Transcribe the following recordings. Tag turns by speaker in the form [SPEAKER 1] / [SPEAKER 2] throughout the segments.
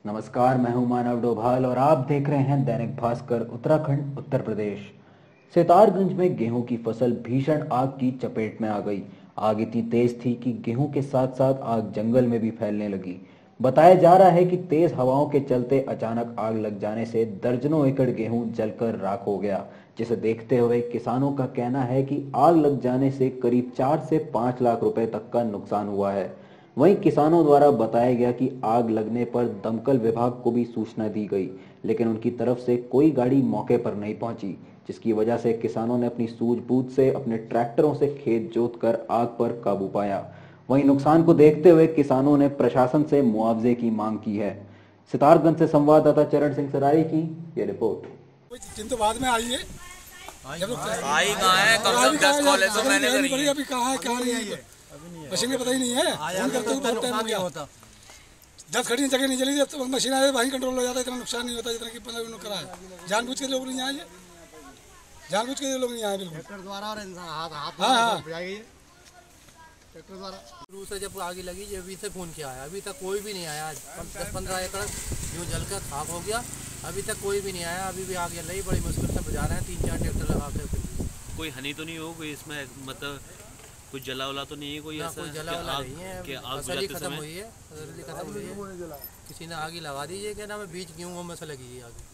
[SPEAKER 1] नमस्कार, मैं हूं मानव डोभाल और आप देख रहे हैं दैनिक भास्कर उत्तराखंड उत्तर प्रदेश। सितारगंज में गेहूं की फसल भीषण आग की चपेट में आ गई। आग इतनी तेज थी कि गेहूं के साथ साथ आग जंगल में भी फैलने लगी। बताया जा रहा है कि तेज हवाओं के चलते अचानक आग लग जाने से दर्जनों एकड़ गेहूं जलकर राख हो गया, जिसे देखते हुए किसानों का कहना है कि आग लग जाने से करीब 4 से 5 लाख रुपए तक का नुकसान हुआ है। वहीं किसानों द्वारा बताया गया कि आग लगने पर दमकल विभाग को भी सूचना दी गई, लेकिन उनकी तरफ से कोई गाड़ी मौके पर नहीं पहुंची, जिसकी वजह से किसानों ने अपनी सूझबूझ से अपने ट्रैक्टरों से खेत जोतकर आग पर काबू पाया। वहीं नुकसान को देखते हुए किसानों ने प्रशासन से मुआवजे की मांग की है। सितारगंज से संवाददाता चरण सिंह सरारी की ये रिपोर्ट।
[SPEAKER 2] दिन तो बाद में आई है,
[SPEAKER 3] आई कहाँ है? कम से कम 10 कॉल तो मैंने करी है।
[SPEAKER 2] अभी कहाँ है कहाँ नहीं है मशीन का पता ही नहीं है। फोन करते हुए बहुत टाइम हो गया होता। 10 घड़ी जगह नहीं चली तो मशीन आए वहीं कंट्रोल हो जाता है। इतना नुकसान नहीं होता जितना कि 15 मिनट करा है। जानबूझ के लोग नहीं आए, जानबूझ के लोग नहीं आए बिल्कुल। ट्रैक्टर द्वारा और हाँ
[SPEAKER 4] ट्रैक्टर द्वारा शुरू से जब आगे लगी जब अभी से फ़ोन किया है, अभी तक कोई भी नहीं आया। 10-15 एकड़ जो जलकर खाक हो गया, अभी तक कोई भी नहीं आया। अभी भी आग जल रही, बड़ी मुश्किल से बुझा रहे हैं। 3-4 ट्रैक्टर लगा के।
[SPEAKER 3] कोई हानि तो नहीं हो कोई इसमें, मतलब कुछ जला वला तो नहीं है कोई ऐसा?
[SPEAKER 4] कोई जला वला नहीं है, फसल ही खत्म हुई है। फसल खत्म हुई है, किसी ने आग ही लगा दी है। क्या नाम है, बीज गेहूँ में से लगी है आगे।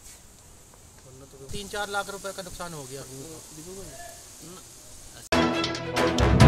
[SPEAKER 4] 3-4 लाख रुपए का नुकसान हो गया।